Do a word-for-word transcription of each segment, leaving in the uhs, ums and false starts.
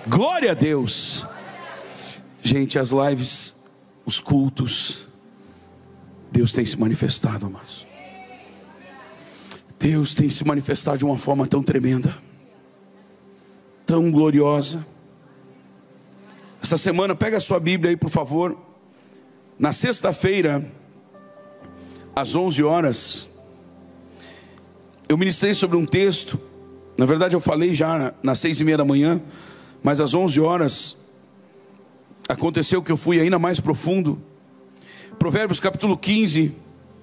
Glória a Deus. Gente, as lives, os cultos, Deus tem se manifestado, amados. Deus tem se manifestado de uma forma tão tremenda, tão gloriosa. Essa semana, pega a sua Bíblia aí, por favor. Na sexta-feira, às onze horas, eu ministrei sobre um texto. Na verdade eu falei já nas seis e meia da manhã, mas às onze horas aconteceu que eu fui ainda mais profundo. Provérbios capítulo quinze.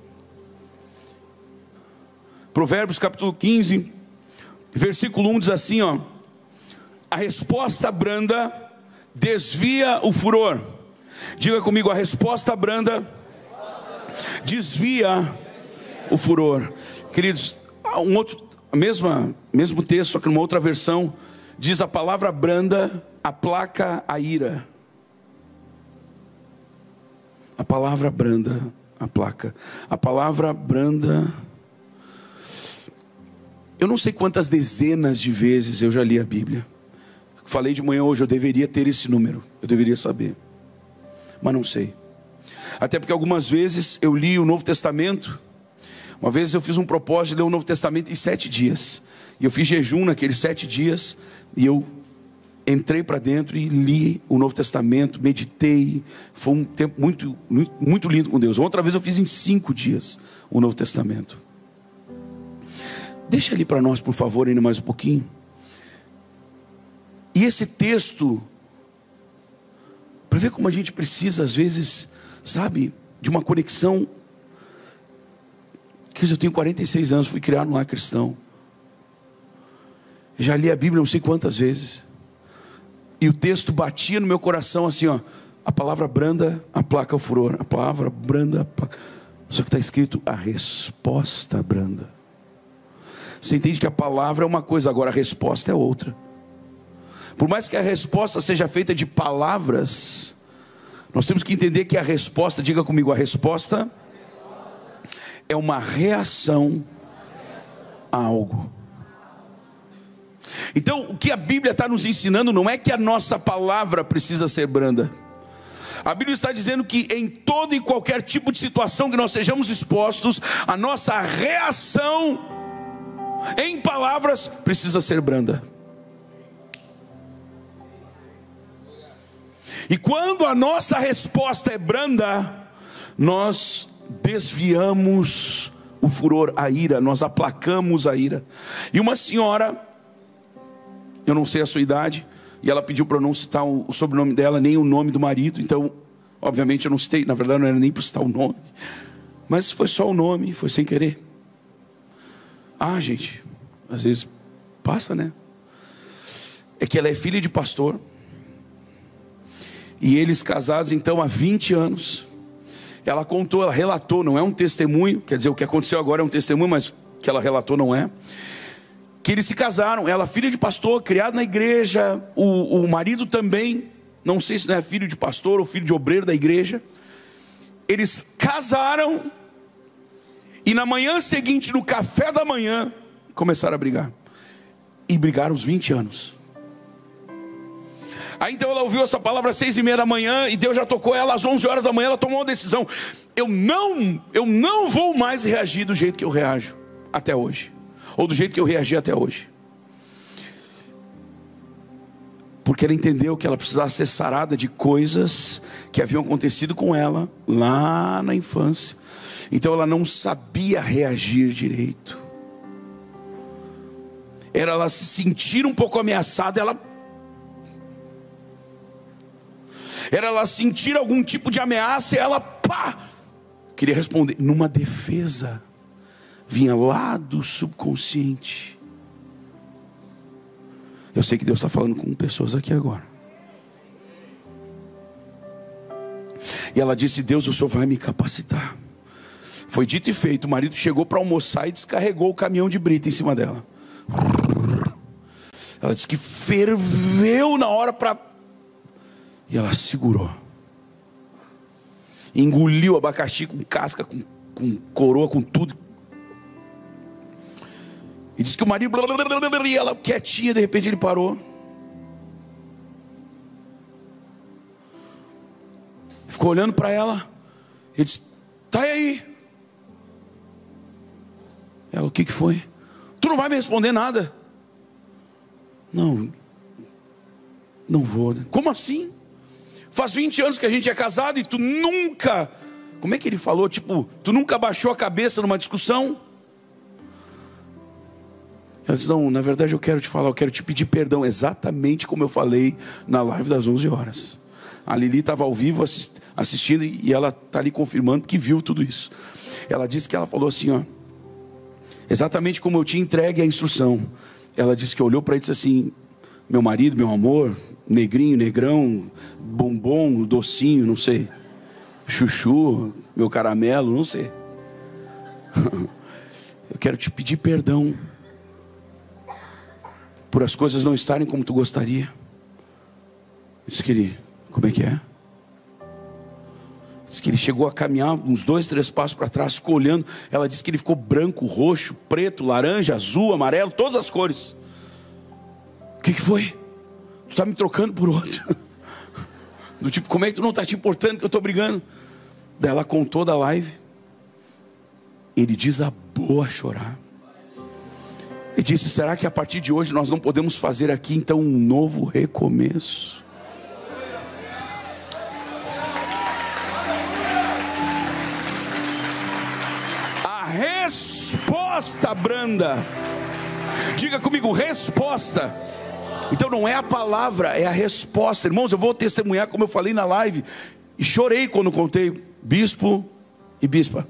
Provérbios capítulo quinze, versículo um diz assim, ó: a resposta branda desvia o furor. Diga comigo, a resposta branda desvia o furor. Queridos, um outro, a mesma, mesmo texto, só que numa outra versão, diz: a palavra branda aplaca a ira. A palavra branda aplaca. A palavra branda. Eu não sei quantas dezenas de vezes eu já li a Bíblia. Falei de manhã hoje, eu deveria ter esse número, eu deveria saber, mas não sei. Até porque algumas vezes eu li o Novo Testamento. Uma vez eu fiz um propósito de ler o Novo Testamento em sete dias. E eu fiz jejum naqueles sete dias. E eu entrei para dentro e li o Novo Testamento, meditei. Foi um tempo muito, muito, muito lindo com Deus. Outra vez eu fiz em cinco dias o Novo Testamento. Deixa ali para nós, por favor, ainda mais um pouquinho. E esse texto, para ver como a gente precisa, às vezes, sabe, de uma conexão. Que eu tenho quarenta e seis anos, fui criado num lar cristão. Já li a Bíblia não sei quantas vezes. E o texto batia no meu coração assim, ó: a palavra branda aplaca o furor. A palavra branda aplaca... Só que está escrito a resposta branda. Você entende que a palavra é uma coisa, agora a resposta é outra. Por mais que a resposta seja feita de palavras, nós temos que entender que a resposta, diga comigo, a resposta é uma reação a algo. Então, o que a Bíblia está nos ensinando não é que a nossa palavra precisa ser branda. A Bíblia está dizendo que em todo e qualquer tipo de situação que nós sejamos expostos, a nossa reação em palavras precisa ser branda. E quando a nossa resposta é branda, nós desviamos o furor, a ira, nós aplacamos a ira. E uma senhora, eu não sei a sua idade, e ela pediu para eu não citar o, o sobrenome dela, nem o nome do marido. Então, obviamente eu não citei, na verdade não era nem para citar o nome, mas foi só o nome, foi sem querer. Ah, gente, às vezes passa, né? É que ela é filha de pastor, e eles casados então há vinte anos. Ela contou, ela relatou, não é um testemunho, quer dizer, o que aconteceu agora é um testemunho, mas o que ela relatou não é. Que eles se casaram, ela filha de pastor, criada na igreja, o, o marido também, não sei se não é filho de pastor ou filho de obreiro da igreja. Eles casaram, e na manhã seguinte, no café da manhã, começaram a brigar. E brigaram uns vinte anos. Aí então ela ouviu essa palavra às seis e meia da manhã, e Deus já tocou ela às onze horas da manhã. Ela tomou uma decisão: eu não, eu não vou mais reagir do jeito que eu reajo até hoje, ou do jeito que eu reagi até hoje. Porque ela entendeu que ela precisava ser sarada de coisas que haviam acontecido com ela lá na infância. Então ela não sabia reagir direito. Era ela se sentir um pouco ameaçada, ela Era ela sentir algum tipo de ameaça, e ela pá, queria responder numa defesa. Vinha lá do subconsciente. Eu sei que Deus está falando com pessoas aqui agora. E ela disse: Deus, o Senhor vai me capacitar. Foi dito e feito. O marido chegou para almoçar e descarregou o caminhão de brita em cima dela. Ela disse que ferveu na hora para... E ela segurou. Engoliu o abacaxi com casca, com, com coroa, com tudo. E disse que o marido... E ela quietinha, de repente ele parou. ficou olhando para ela. Ele disse: tá aí. Ela: o que que foi? Tu não vai me responder nada? Não, não vou. Como assim? Faz vinte anos que a gente é casado e tu nunca... Como é que ele falou? Tipo, tu nunca baixou a cabeça numa discussão? Ela disse: não, na verdade eu quero te falar, eu quero te pedir perdão, exatamente como eu falei na live das onze horas. A Lili estava ao vivo assistindo e ela está ali confirmando que viu tudo isso. Ela disse que ela falou assim, ó, exatamente como eu te entregue a instrução. Ela disse que olhou para ele e disse assim: meu marido, meu amor, negrinho, negrão, bombom, docinho, não sei, chuchu, meu caramelo, não sei. Eu quero te pedir perdão por as coisas não estarem como tu gostaria. Disse que ele, como é que é? Disse que ele chegou a caminhar uns dois, três passos para trás, ficou olhando. Ela disse que ele ficou branco, roxo, preto, laranja, azul, amarelo, todas as cores. O que que foi? Tu está me trocando por outro. Do tipo, como é que tu não está te importando que eu estou brigando? Daí ela contou da live. Ele desabou a chorar. Ele disse: será que a partir de hoje nós não podemos fazer aqui então um novo recomeço? A resposta branda. Diga comigo: resposta. Então não é a palavra, é a resposta. Irmãos, eu vou testemunhar como eu falei na live. E chorei quando contei bispo e bispa.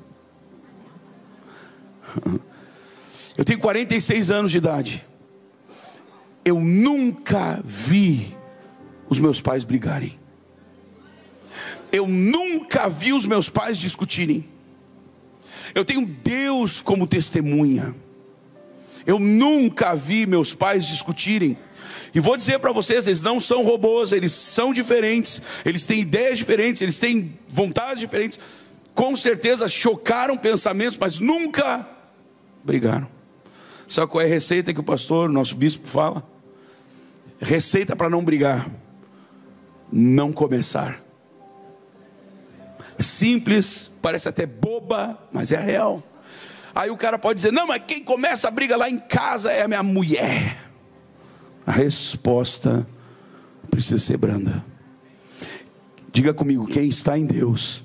Eu tenho quarenta e seis anos de idade. Eu nunca vi os meus pais brigarem. Eu nunca vi os meus pais discutirem. Eu tenho Deus como testemunha. Eu nunca vi meus pais discutirem. E vou dizer para vocês, eles não são robôs, eles são diferentes, eles têm ideias diferentes, eles têm vontades diferentes. Com certeza chocaram pensamentos, mas nunca brigaram. Sabe qual é a receita que o pastor, nosso bispo, fala? Receita para não brigar: não começar. Simples, parece até boba, mas é real. Aí o cara pode dizer: não, mas quem começa a briga lá em casa é a minha mulher. A resposta precisa ser branda. Diga comigo: quem está em Deus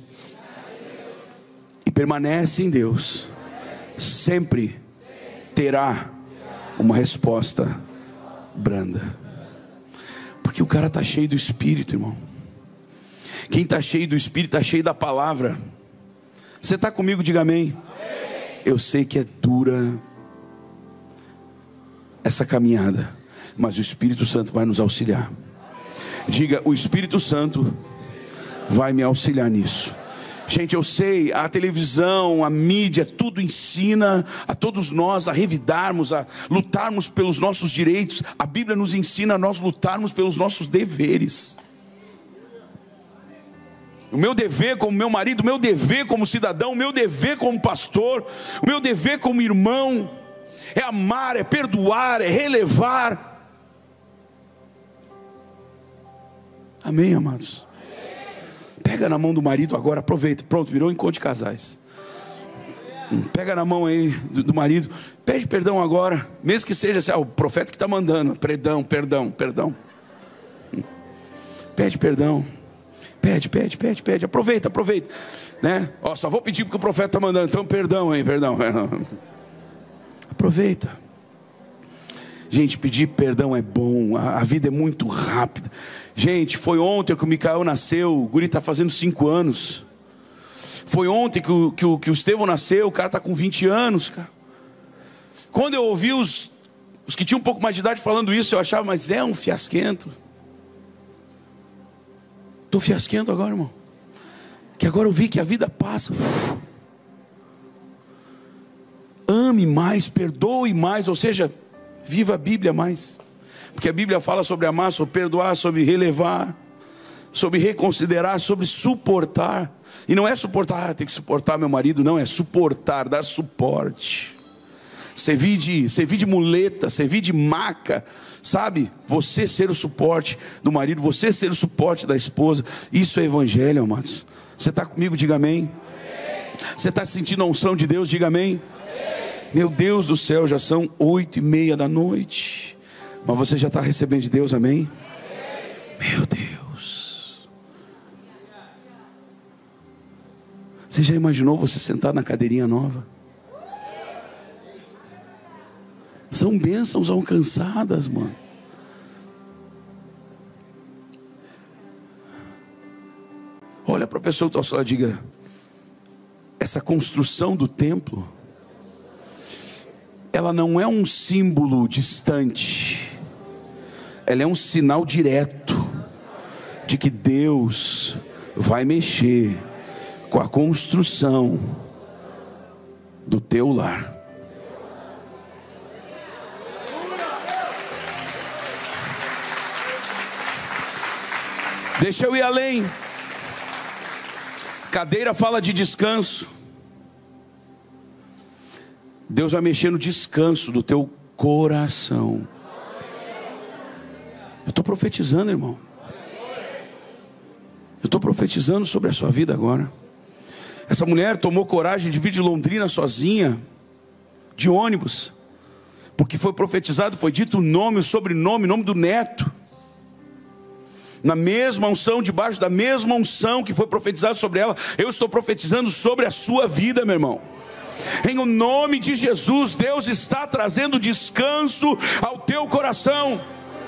e permanece em Deus, sempre terá uma resposta branda. Porque o cara está cheio do Espírito, irmão. Quem está cheio do Espírito está cheio da palavra. Você está comigo? Diga amém. Eu sei que é dura essa caminhada, mas o Espírito Santo vai nos auxiliar. Diga: o Espírito Santo vai me auxiliar nisso. Gente, eu sei, a televisão, a mídia, tudo ensina a todos nós a revidarmos, a lutarmos pelos nossos direitos. A Bíblia nos ensina a nós lutarmos pelos nossos deveres. O meu dever como meu marido, o meu dever como cidadão, o meu dever como pastor, o meu dever como irmão é amar, é perdoar, é relevar. Amém, amados? Pega na mão do marido agora, aproveita, pronto, virou encontro de casais. Pega na mão aí do, do marido, pede perdão agora, mesmo que seja assim, ah, o profeta que está mandando, perdão, perdão, perdão. Pede perdão, pede, pede, pede, pede, aproveita, aproveita, né? Ó, só vou pedir porque o profeta está mandando, então perdão, hein, perdão, perdão. Aproveita. Gente, pedir perdão é bom, a, a vida é muito rápida. Gente, foi ontem que o Micael nasceu, o guri está fazendo cinco anos. Foi ontem que o, que o, que o Estevão nasceu, o cara está com vinte anos, cara. Quando eu ouvi os, os que tinham um pouco mais de idade falando isso, eu achava, mas é um fiasquento. Estou fiasquento agora, irmão. Que agora eu vi que a vida passa. Uf. Ame mais, perdoe mais, ou seja, viva a Bíblia mais. Porque a Bíblia fala sobre amar, sobre perdoar, sobre relevar, sobre reconsiderar, sobre suportar. E não é suportar, ah, tem que suportar meu marido, não, é suportar, dar suporte. Servir de, servir de muleta, servir de maca, sabe? Você ser o suporte do marido, você ser o suporte da esposa. Isso é evangelho, amados. Você está comigo? Diga amém. Você está sentindo a unção de Deus? Diga amém. Meu Deus do céu, já são oito e meia da noite, mas você já está recebendo de Deus, amém? Meu Deus. Você já imaginou você sentar na cadeirinha nova? São bênçãos alcançadas, mano. Olha para a pessoa que está ao seu lado e diga: essa construção do templo, ela não é um símbolo distante, ela é um sinal direto de que Deus vai mexer com a construção do teu lar. Deixa eu ir além. Cadeira fala de descanso. Deus vai mexer no descanso do teu coração. Eu estou profetizando, irmão. Eu estou profetizando sobre a sua vida agora. Essa mulher tomou coragem de vir de Londrina sozinha, de ônibus, porque foi profetizado, foi dito o nome, o sobrenome, o nome do neto, na mesma unção, debaixo da mesma unção que foi profetizado sobre ela. Eu estou profetizando sobre a sua vida, meu irmão. Em o nome de Jesus, Deus está trazendo descanso ao teu coração.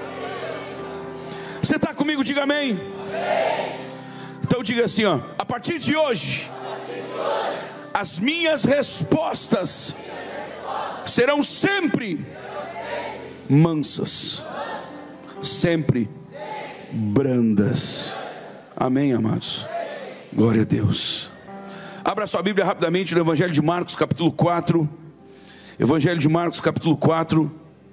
Você está comigo? Diga amém. Então diga assim, ó: a partir de hoje, as minhas respostas serão sempre mansas, sempre brandas. Amém, amados? Glória a Deus. Abra sua Bíblia rapidamente no Evangelho de Marcos, capítulo quatro. Evangelho de Marcos, capítulo quatro.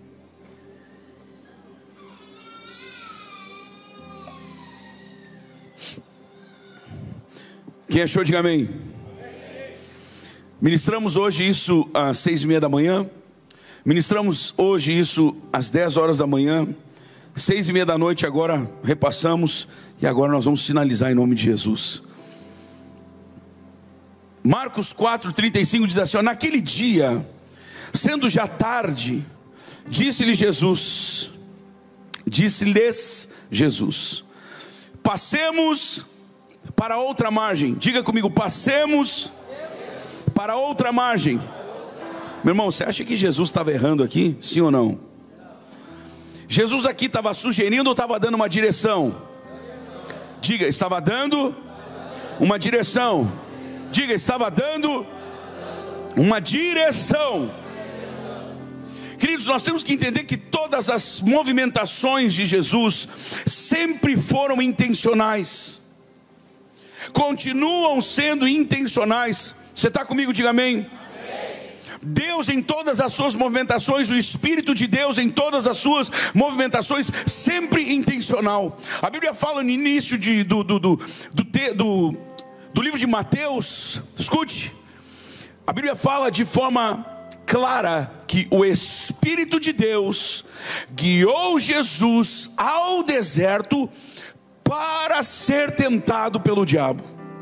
Quem achou, diga amém. Ministramos hoje isso às seis e meia da manhã. Ministramos hoje isso às dez horas da manhã. Seis e meia da noite agora repassamos. E agora nós vamos finalizar em nome de Jesus. Marcos quatro, trinta e cinco diz assim, ó: naquele dia, sendo já tarde, disse-lhe Jesus, disse-lhes Jesus, passemos para outra margem. Diga comigo: passemos para outra margem. Meu irmão, você acha que Jesus estava errando aqui? Sim ou não? Jesus aqui estava sugerindo ou estava dando uma direção? Diga, estava dando uma direção. Diga, estava dando uma direção. Queridos, nós temos que entender que todas as movimentações de Jesus sempre foram intencionais, continuam sendo intencionais. Você está comigo? Diga amém. Amém. Deus em todas as suas movimentações, o Espírito de Deus em todas as suas movimentações, sempre intencional. A Bíblia fala no início de, do, do, do, do, do, do livro de Mateus, escute, a Bíblia fala de forma clara que o Espírito de Deus guiou Jesus ao deserto para ser tentado pelo diabo.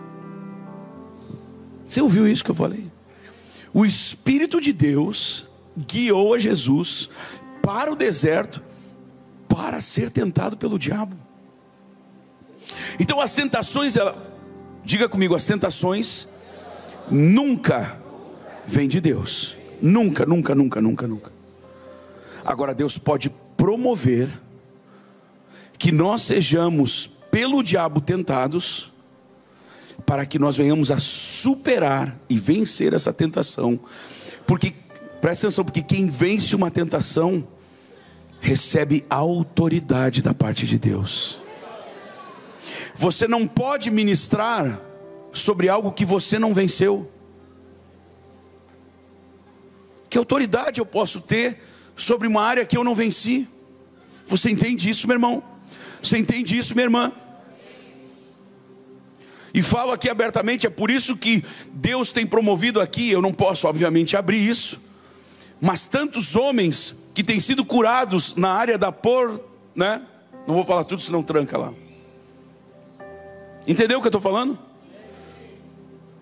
Você ouviu isso que eu falei? O Espírito de Deus guiou a Jesus para o deserto para ser tentado pelo diabo. Então as tentações, ela, diga comigo, as tentações nunca vêm de Deus. Nunca, nunca, nunca, nunca, nunca. Agora Deus pode promover que nós sejamos pelo diabo tentados, para que nós venhamos a superar e vencer essa tentação. Porque, presta atenção, porque quem vence uma tentação recebe autoridade da parte de Deus. Você não pode ministrar sobre algo que você não venceu. Que autoridade eu posso ter sobre uma área que eu não venci? Você entende isso, meu irmão? Você entende isso, minha irmã? E falo aqui abertamente, é por isso que Deus tem promovido aqui, eu não posso obviamente abrir isso, mas tantos homens que têm sido curados na área da por, né? Não vou falar tudo senão tranca lá. Entendeu o que eu estou falando?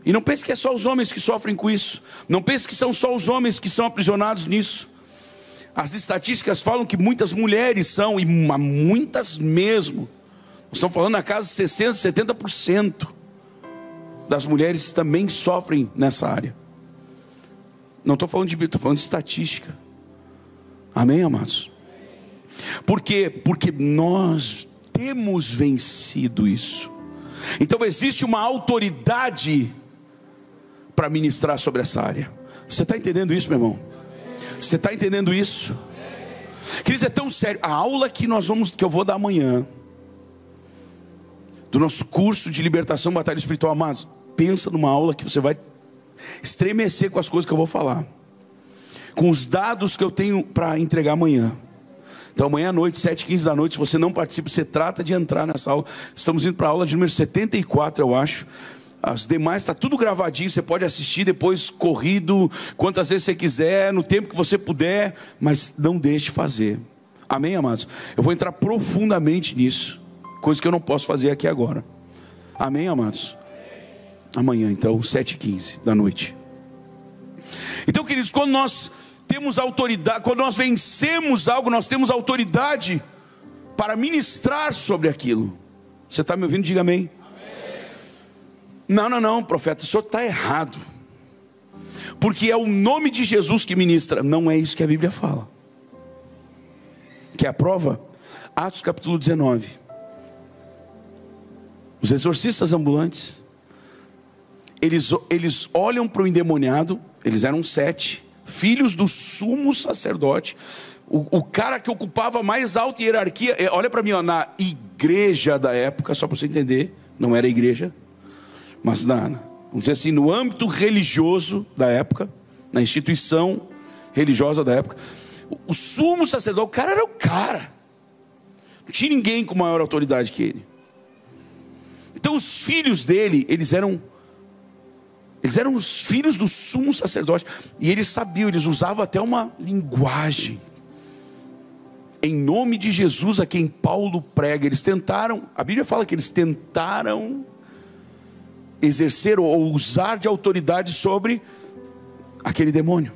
E não pense que é só os homens que sofrem com isso. Não pense que são só os homens que são aprisionados nisso. As estatísticas falam que muitas mulheres são, e muitas mesmo. Nós estamos falando na casa de sessenta, setenta por cento das mulheres também sofrem nessa área. Não estou falando de Bíblia, estou falando de estatística. Amém, amados? Por quê? Porque nós temos vencido isso. Então existe uma autoridade para ministrar sobre essa área. Você está entendendo isso, meu irmão? Você está entendendo isso? Queridos, é tão sério. A aula que nós vamos, que eu vou dar amanhã, do nosso curso de libertação, batalha espiritual, amados, pensa numa aula que você vai estremecer com as coisas que eu vou falar, com os dados que eu tenho para entregar amanhã. Então amanhã à noite, sete e quinze da noite, se você não participa, você trata de entrar nessa aula. Estamos indo para a aula de número setenta e quatro, eu acho. As demais está tudo gravadinho, você pode assistir depois corrido, quantas vezes você quiser, no tempo que você puder, mas não deixe de fazer. Amém, amados? Eu vou entrar profundamente nisso, coisa que eu não posso fazer aqui agora. Amém, amados? Amanhã então, sete e quinze da noite. Então, queridos, quando nós temos autoridade, quando nós vencemos algo, nós temos autoridade para ministrar sobre aquilo. Você está me ouvindo? Diga amém. Não, não, não, profeta, o senhor está errado. Porque é o nome de Jesus que ministra. Não é isso que a Bíblia fala. Quer a prova? Atos capítulo dezenove. Os exorcistas ambulantes, eles, eles olham para o endemoniado. Eles eram sete, filhos do sumo sacerdote, o, o cara que ocupava a mais alta hierarquia. Olha para mim, ó, na igreja da época, só para você entender, não era igreja, mas na, vamos dizer assim, no âmbito religioso da época, na instituição religiosa da época, o, o sumo sacerdote, o cara era o cara, não tinha ninguém com maior autoridade que ele. Então os filhos dele, eles eram Eles eram os filhos do sumo sacerdote. E eles sabiam, eles usavam até uma linguagem. Em nome de Jesus a quem Paulo prega. Eles tentaram, a Bíblia fala que eles tentaram exercer ou usar de autoridade sobre aquele demônio.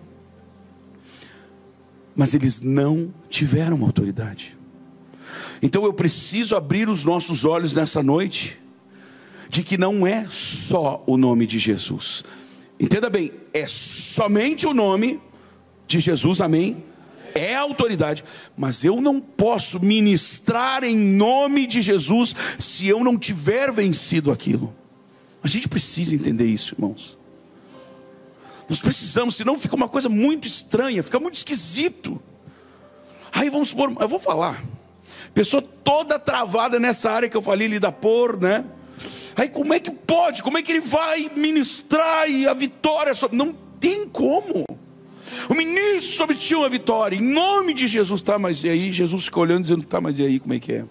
Mas eles não tiveram autoridade. Então eu preciso abrir os nossos olhos nessa noite, de que não é só o nome de Jesus. Entenda bem, é somente o nome de Jesus, amém? É a autoridade, mas eu não posso ministrar em nome de Jesus se eu não tiver vencido aquilo. A gente precisa entender isso, irmãos. Nós precisamos, senão fica uma coisa muito estranha, fica muito esquisito. Aí vamos supor, eu vou falar, pessoa toda travada nessa área que eu falei, lida por, né? Aí como é que pode? Como é que ele vai ministrar e a vitória sobre... Não tem como. O ministro sobre ti uma vitória, em nome de Jesus. Tá, mas e aí? Jesus fica olhando dizendo, tá, mas e aí, como é que é?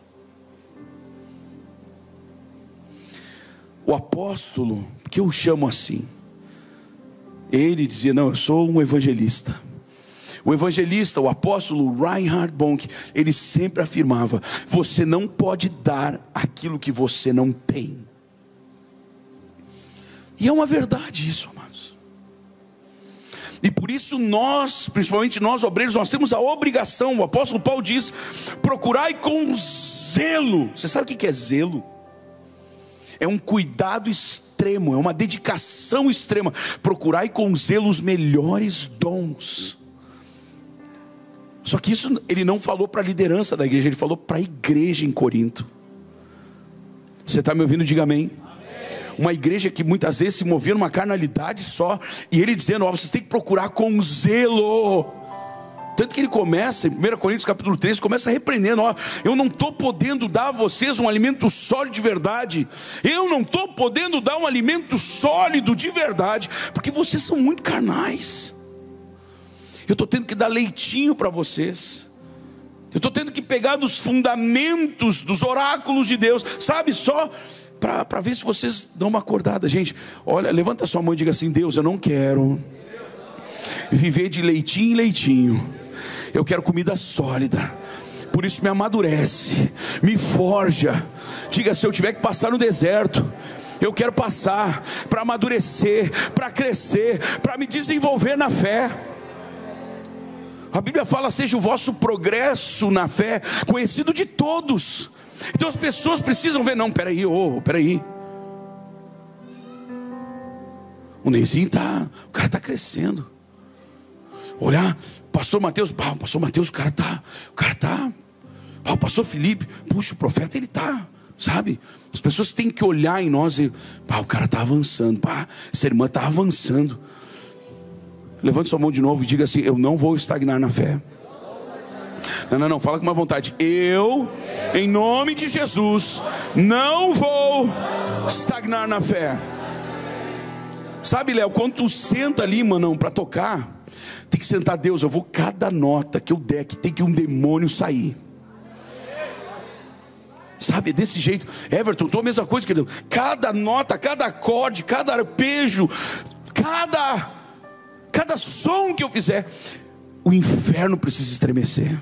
O apóstolo, que eu chamo assim, ele dizia, não, eu sou um evangelista. O evangelista, o apóstolo Reinhard Bonk, ele sempre afirmava, você não pode dar aquilo que você não tem. E é uma verdade isso, amados. E por isso nós, principalmente nós obreiros, nós temos a obrigação, o apóstolo Paulo diz, procurai com zelo. Você sabe o que é zelo? É um cuidado extremo, é uma dedicação extrema. Procurai com zelo os melhores dons. Só que isso ele não falou para a liderança da igreja, ele falou para a igreja em Corinto. Você está me ouvindo? Diga amém. Uma igreja que muitas vezes se movia numa carnalidade só, e ele dizendo, ó, vocês têm que procurar com zelo. Tanto que ele começa, em primeira Coríntios capítulo três, começa repreendendo, ó, eu não estou podendo dar a vocês um alimento sólido de verdade, eu não estou podendo dar um alimento sólido de verdade, porque vocês são muito carnais, eu estou tendo que dar leitinho para vocês, eu estou tendo que pegar dos fundamentos, dos oráculos de Deus, sabe, só... para ver se vocês dão uma acordada. Gente, olha, levanta sua mão e diga assim, Deus, eu não quero viver de leitinho em leitinho, eu quero comida sólida, por isso me amadurece, me forja. Diga, se eu tiver que passar no deserto, Eu quero passar para amadurecer, para crescer, para me desenvolver na fé. A Bíblia fala: seja o vosso progresso na fé conhecido de todos. Então as pessoas precisam ver: não, peraí, ô, oh, peraí. O Neizinho tá, o cara está crescendo. Olhar, pastor Mateus, ah, o pastor Mateus, o cara tá, o cara tá. Ah, o pastor Felipe, puxa, o profeta ele tá, sabe? As pessoas têm que olhar em nós e, ah, o cara tá avançando, pá, essa irmã tá avançando. Levante sua mão de novo e diga assim: eu não vou estagnar na fé. Não, não, não, fala com uma vontade. Eu, em nome de Jesus, não vou estagnar na fé. Sabe, Léo, quando tu senta ali, mano, para tocar, tem que sentar: Deus, eu vou, cada nota que eu der, que tem que um demônio sair. Sabe, desse jeito. Everton, tu a mesma coisa, querido. Cada nota, cada acorde, cada arpejo, cada, cada som que eu fizer, o inferno precisa estremecer.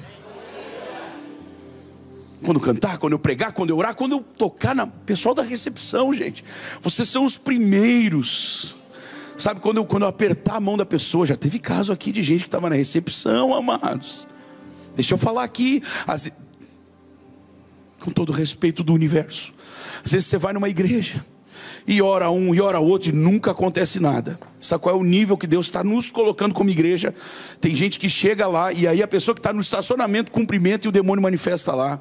Quando cantar, quando eu pregar, quando eu orar, quando eu tocar na... Pessoal da recepção, gente, vocês são os primeiros. Sabe, quando eu, quando eu apertar a mão da pessoa, já teve caso aqui de gente que estava na recepção, amados. Deixa eu falar aqui, as... com todo o respeito do universo. Às vezes você vai numa igreja e ora um e ora outro e nunca acontece nada. Sabe qual é o nível que Deus está nos colocando como igreja? Tem gente que chega lá e aí a pessoa que está no estacionamento cumprimenta e o demônio manifesta lá.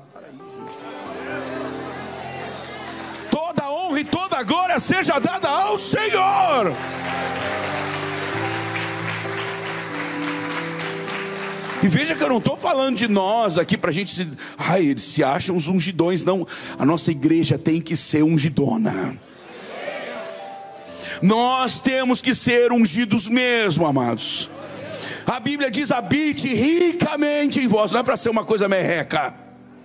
Toda honra e toda glória seja dada ao Senhor. E veja que eu não estou falando de nós aqui para a gente se... Ai, eles se acham os ungidões. Não, a nossa igreja tem que ser ungidona. Nós temos que ser ungidos mesmo, amados. A Bíblia diz: habite ricamente em vós. Não é para ser uma coisa merreca.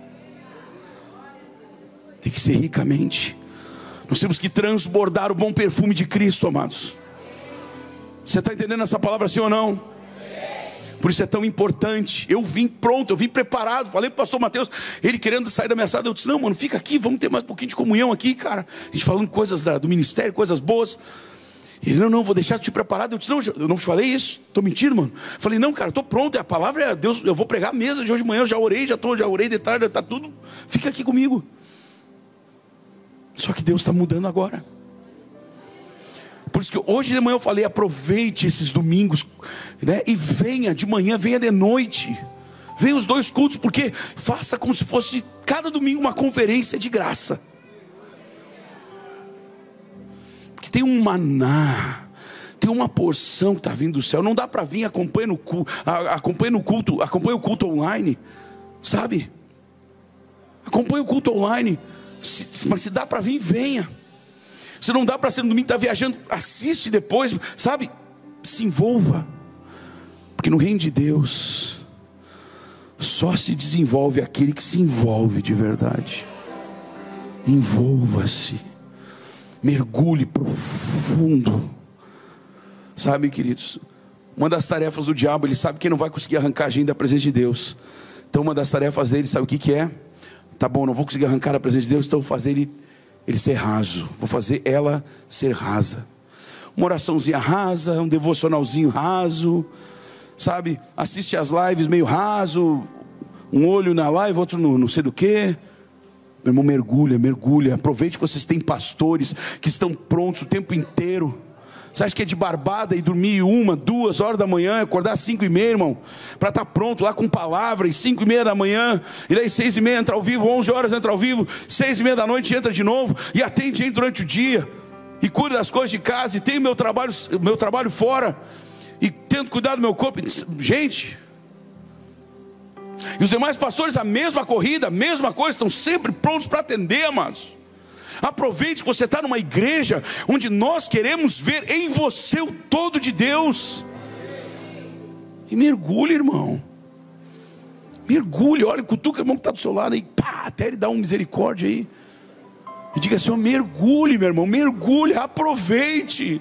Tem que ser ricamente. Nós temos que transbordar o bom perfume de Cristo, amados. Você está entendendo essa palavra, sim ou não? Por isso é tão importante. Eu vim pronto, eu vim preparado. Falei para o pastor Mateus, ele querendo sair da minha sala. Eu disse: não, mano, fica aqui, vamos ter mais um pouquinho de comunhão aqui, cara. A gente falando coisas da, do ministério, coisas boas. Ele: não, não, vou deixar te preparado. Eu disse: não, eu não te falei isso, estou mentindo, mano. Eu falei: não, cara, estou pronto, a palavra é Deus. Eu vou pregar a mesa de hoje de manhã. Eu já orei, já, tô, já orei de tarde, está tudo. Fica aqui comigo. Só que Deus está mudando agora. Por isso que hoje de manhã eu falei: aproveite esses domingos, né? E venha de manhã, venha de noite. Venha os dois cultos, porque faça como se fosse cada domingo uma conferência de graça. Porque tem um maná, tem uma porção que está vindo do céu. Não dá para vir, acompanha no culto, acompanha no culto, acompanha o culto online, sabe? Acompanha o culto online. Se, mas se dá para vir, venha. Se não dá para ser no domingo, está viajando, assiste depois, sabe? Se envolva. Porque no reino de Deus só se desenvolve aquele que se envolve de verdade. Envolva-se. Mergulhe profundo. Sabe, queridos, uma das tarefas do diabo, ele sabe que não vai conseguir arrancar a gente da presença de Deus. Então uma das tarefas dele, sabe o que que é? Tá bom, não vou conseguir arrancar a presença de Deus, então vou fazer ele Ele ser raso, vou fazer ela ser rasa. Uma oraçãozinha rasa, um devocionalzinho raso, sabe? Assiste as lives meio raso, um olho na live, outro no não sei do que. Meu irmão, mergulha, mergulha. Aproveite que vocês têm pastores que estão prontos o tempo inteiro. Você acha que é de barbada e dormir uma, duas horas da manhã, acordar às cinco e meia, irmão, para estar pronto lá com palavra, e cinco e meia da manhã, e daí seis e meia entra ao vivo, onze horas entra ao vivo, seis e meia da noite entra de novo, e atende gente durante o dia, e cuida das coisas de casa, e tem o meu trabalho, meu trabalho fora, e tento cuidar do meu corpo. Gente, e os demais pastores a mesma corrida, a mesma coisa, estão sempre prontos para atender, amados. Aproveite que você está numa igreja onde nós queremos ver em você o todo de Deus. E mergulhe, irmão. Mergulhe, olha, cutuca o irmão que está do seu lado aí, pá, até ele dar um misericórdia aí. E diga assim: ó, mergulhe, meu irmão, mergulhe, aproveite.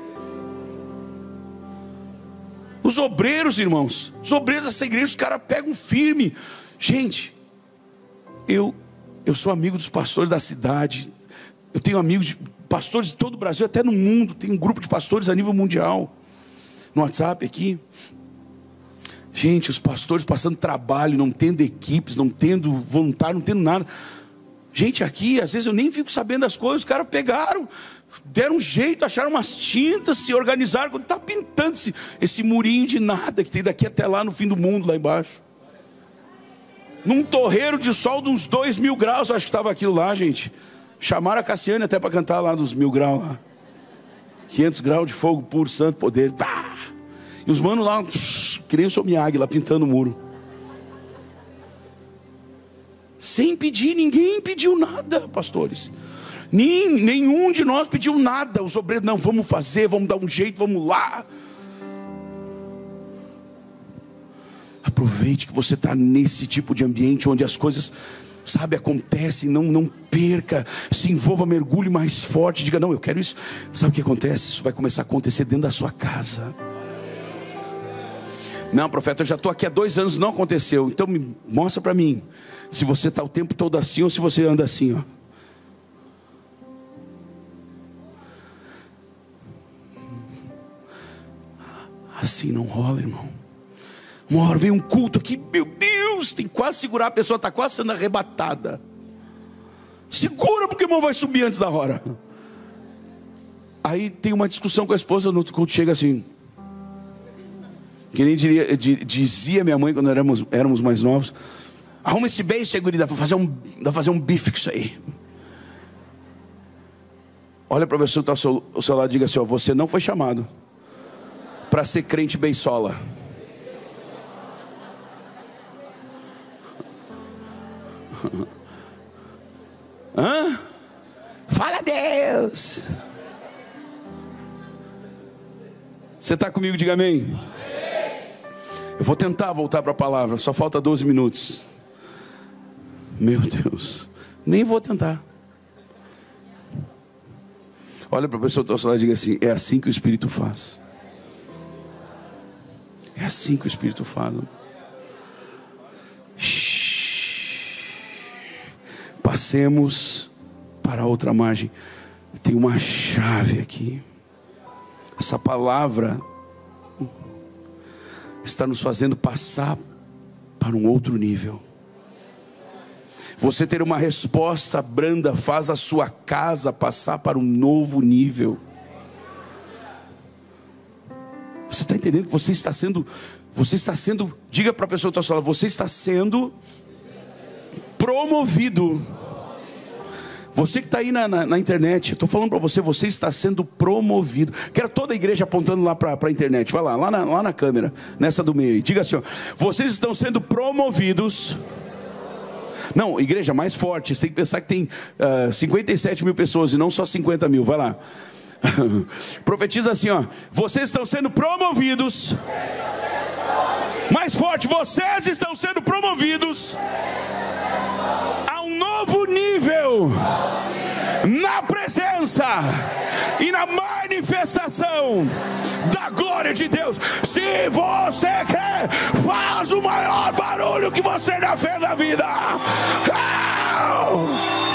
Os obreiros, irmãos, os obreiros dessa igreja, os caras pegam firme. Gente, eu, eu sou amigo dos pastores da cidade. Eu tenho amigos de pastores de todo o Brasil, até no mundo, tem um grupo de pastores a nível mundial, no WhatsApp aqui. Gente, os pastores passando trabalho, não tendo equipes, não tendo voluntário, não tendo nada. Gente, aqui, às vezes eu nem fico sabendo das coisas, os caras pegaram, deram um jeito, acharam umas tintas, se organizaram, quando está pintando esse, esse murinho de nada, que tem daqui até lá no fim do mundo, lá embaixo. Num torreiro de sol de uns dois mil graus, acho que estava aquilo lá, gente. Chamaram a Cassiane até para cantar lá dos mil graus lá. quinhentos graus de fogo puro, santo poder. Bah! E os manos lá, que nem o Somiag, lá pintando o muro. Sem pedir, ninguém pediu nada, pastores. Nem, nenhum de nós pediu nada. Os obreiros, não, vamos fazer, vamos dar um jeito, vamos lá. Aproveite que você está nesse tipo de ambiente onde as coisas, sabe, acontecem. Não, não perca, se envolva, mergulhe mais forte. Diga, não, eu quero isso. Sabe o que acontece? Isso vai começar a acontecer dentro da sua casa. Não, profeta, eu já estou aqui há dois anos, não aconteceu. Então me mostra para mim se você está o tempo todo assim ou se você anda assim, ó. Assim não rola, irmão. Uma hora vem um culto aqui, meu Deus, tem que quase segurar, a pessoa está quase sendo arrebatada. Segura, porque o irmão vai subir antes da hora. Aí tem uma discussão com a esposa, no culto chega assim. Que nem diria, dizia minha mãe quando éramos, éramos mais novos: arruma esse beijo, guri, dá para fazer um, dá para fazer um bife com isso aí. Olha para a pessoa que está ao seu, ao seu lado e diga assim, ó, você não foi chamado para ser crente beisola. Hã? Fala a Deus. Você está comigo? Diga amém. Eu vou tentar voltar para a palavra, só falta doze minutos. Meu Deus, nem vou tentar. Olha para a pessoa que está ao seu lado e diga assim, é assim que o Espírito faz. É assim que o Espírito faz. Passemos para a outra margem. Tem uma chave aqui. Essa palavra está nos fazendo passar para um outro nível. Você ter uma resposta branda faz a sua casa passar para um novo nível. Você está entendendo que você está sendo, você está sendo, diga para a pessoa que está falando, você está sendo promovido. Você que está aí na, na, na internet, eu estou falando para você, você está sendo promovido. Quero toda a igreja apontando lá para a internet. Vai lá, lá na, lá na câmera, nessa do meio aí. Diga assim, ó, vocês estão sendo promovidos. Não, igreja mais forte. Você tem que pensar que tem uh, cinquenta e sete mil pessoas e não só cinquenta mil. Vai lá. Profetiza assim, ó, vocês estão sendo promovidos. Mais forte, vocês estão sendo promovidos a um novo nível na presença e na manifestação da glória de Deus. Se você quer, faz o maior barulho que você já fez na vida.